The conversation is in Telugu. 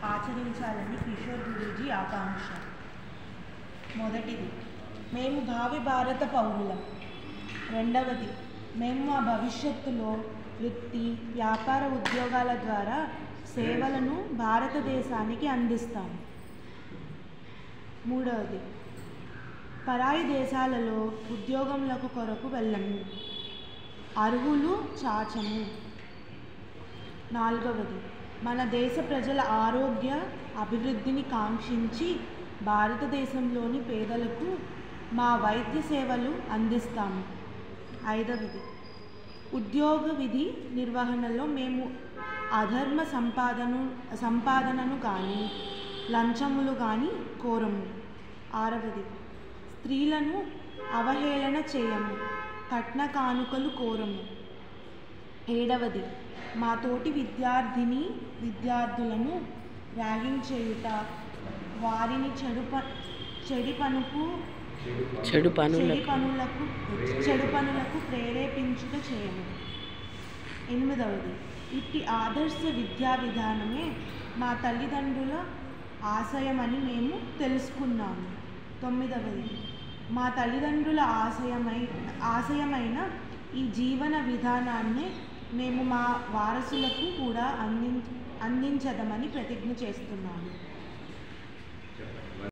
ఆచరించాలని కిషోర్ గురూజీ ఆకాంక్ష. మొదటిది, మేము భావి భారత పౌరులం. రెండవది, మేము మా భవిష్యత్తులో వృత్తి, వ్యాపార, ఉద్యోగాల ద్వారా సేవలను భారతదేశానికి అందిస్తాము. మూడవది, పరాయి దేశాలలో ఉద్యోగములకు కొరకు వెళ్ళము, అర్హులు చాచము. నాలుగవది, మన దేశ ప్రజల ఆరోగ్య అభివృద్ధిని కాంక్షించి భారతదేశంలోని పేదలకు మా వైద్య సేవలు అందిస్తాము. ఐదవది, ఉద్యోగ విధి నిర్వహణలో మేము అధర్మ సంపాదనను కానీ లంచములు కానీ కోరము. ఆరవది, స్త్రీలను అవహేళన చేయము, కట్న కానుకలు కోరము. ఏడవది, మా తోటి విద్యార్థులను ర్యాగింగ్ చేయుట, వారిని చెడు పనులకు ప్రేరేపించుట చేయము. ఎనిమిదవది, ఇట్టి ఆదర్శ విద్యా విధానమే మా తల్లిదండ్రుల ఆశయమని మేము తెలుసుకున్నాము. తొమ్మిదవది, మా తల్లిదండ్రుల ఆశయమైన ఈ జీవన విధానాన్ని మేము మా వారసులకు కూడా అందించదమని ప్రతిజ్ఞ చేస్తున్నాము.